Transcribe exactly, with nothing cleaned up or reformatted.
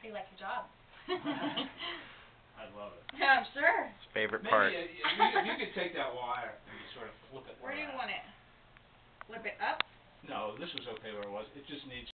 you like your job. I love it. Yeah, I'm sure. His favorite Maybe part. uh, if, you, if you could take that wire and you sort of flip it Where do you around. want it? Flip it up? No, this was okay where it was. It just needs